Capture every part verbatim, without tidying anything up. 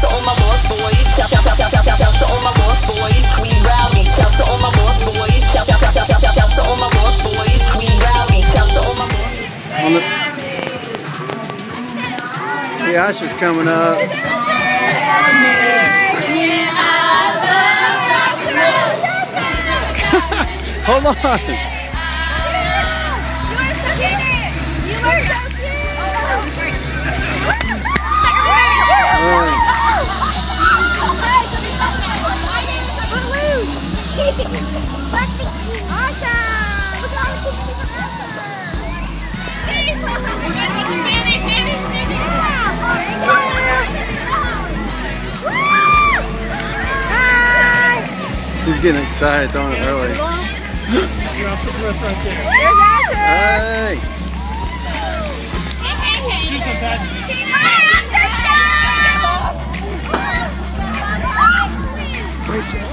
to all my boss boys. Shout, shout, shout, shout, shout, shout, shout to all my boss boys. We rowdy. Shout to all my boss boys. Shout, shout, shout, shout, shout, shout, shout to all my boss boys. We rowdy. Shout to all my boss. On the the Ash is coming up. Hold on. You were so cute. He's getting excited, throwing it early. Hey! Great job.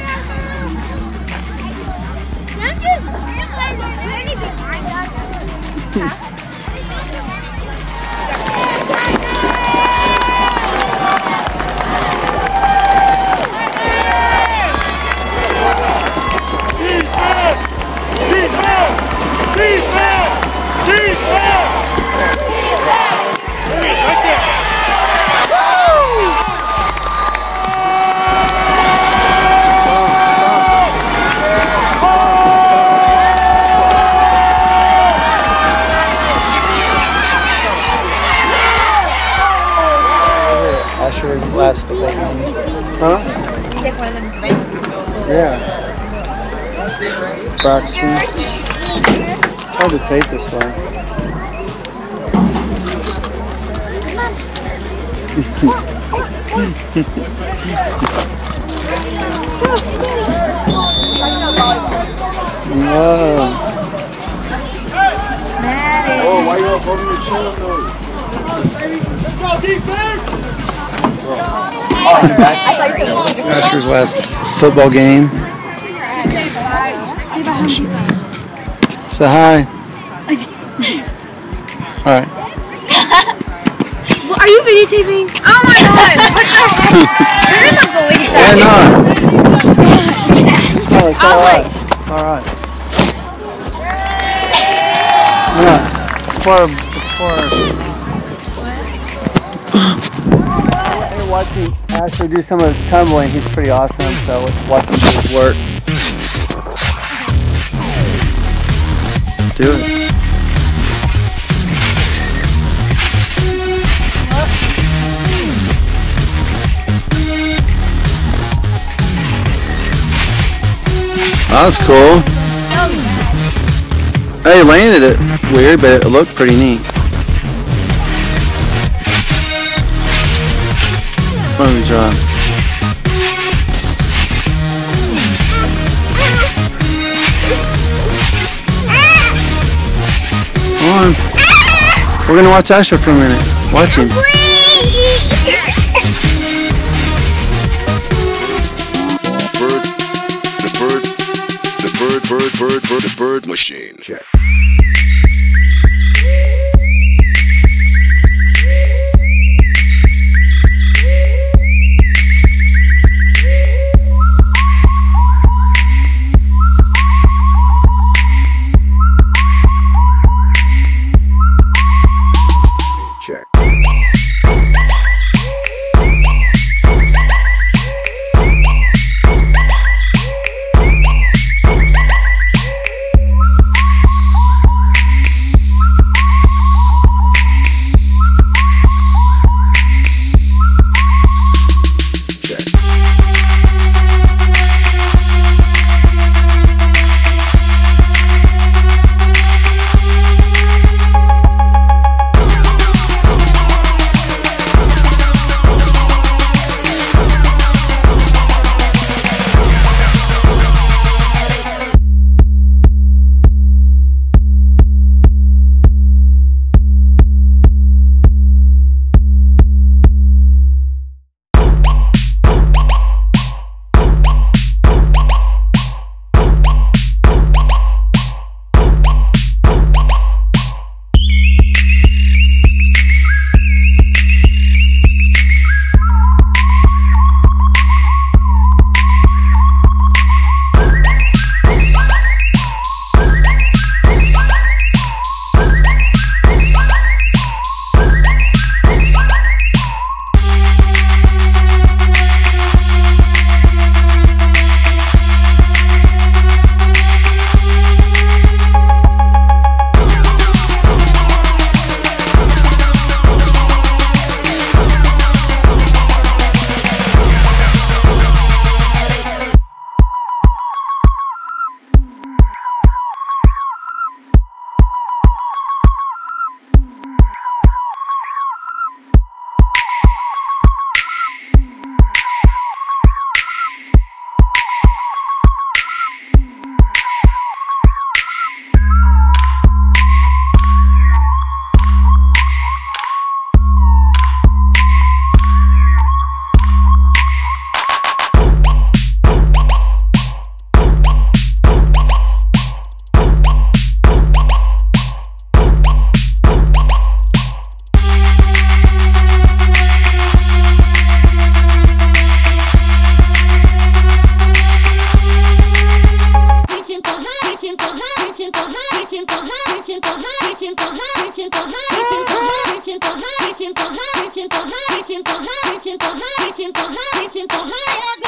Asher's last football game. Huh? You take one of them to Yeah. Braxton. It's hard to take this way. Whoa. Oh, why you up holding your chin up though? Let's go, defense! Asher's last football game. Say hi. Alright. Are you videotaping? Oh my god! What the heck? I didn't believe that. Yeah, no. Oh, it's alright. Alright. Yeah. Before, before. We're watching Asher do some of his tumbling. He's pretty awesome, so let's watch him do his work. Do it. That was cool. Hey, landed it weird, but it looked pretty neat. Good job. Come on. We're gonna watch Asher for a minute. Watch him. Bird, the bird, the bird, bird, bird, bird, the bird machine. Check. reaching for high, reaching for high, reaching for high, reaching for high, reaching for high, reaching for high, reaching for high, reaching for high, reaching for high.